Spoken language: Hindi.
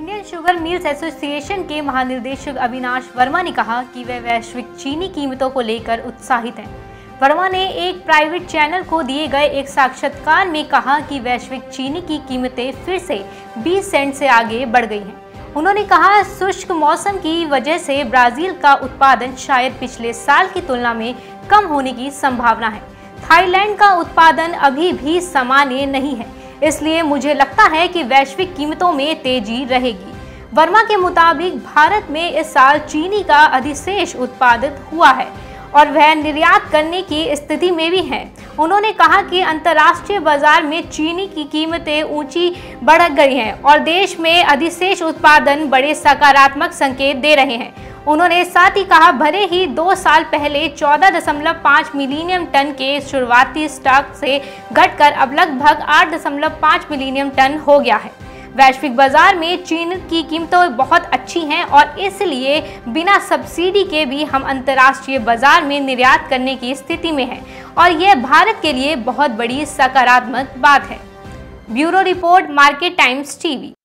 इंडियन शुगर मिल्स एसोसिएशन के महानिदेशक अविनाश वर्मा ने कहा कि वे वैश्विक चीनी कीमतों को लेकर उत्साहित हैं। वर्मा ने एक प्राइवेट चैनल को दिए गए एक साक्षात्कार में कहा कि वैश्विक चीनी की कीमतें फिर से 20 सेंट से आगे बढ़ गई हैं। उन्होंने कहा, शुष्क मौसम की वजह से ब्राजील का उत्पादन शायद पिछले साल की तुलना में कम होने की संभावना है। थाईलैंड का उत्पादन अभी भी सामान्य नहीं है, इसलिए मुझे लगता है कि वैश्विक कीमतों में तेजी रहेगी। वर्मा के मुताबिक भारत में इस साल चीनी का अधिशेष उत्पादित हुआ है और वह निर्यात करने की स्थिति में भी है। उन्होंने कहा कि अंतर्राष्ट्रीय बाजार में चीनी की कीमतें ऊंची बढ़ गई हैं और देश में अधिशेष उत्पादन बड़े सकारात्मक संकेत दे रहे हैं। उन्होंने साथ ही कहा, भले ही 2 साल पहले 14.5 मिलियन टन के शुरुआती स्टॉक से घटकर अब लगभग 8.5 मिलियन टन हो गया है। वैश्विक बाजार में चीनी की कीमतें बहुत अच्छी हैं और इसलिए बिना सब्सिडी के भी हम अंतर्राष्ट्रीय बाजार में निर्यात करने की स्थिति में हैं और यह भारत के लिए बहुत बड़ी सकारात्मक बात है। Bureau report, Market Times TV.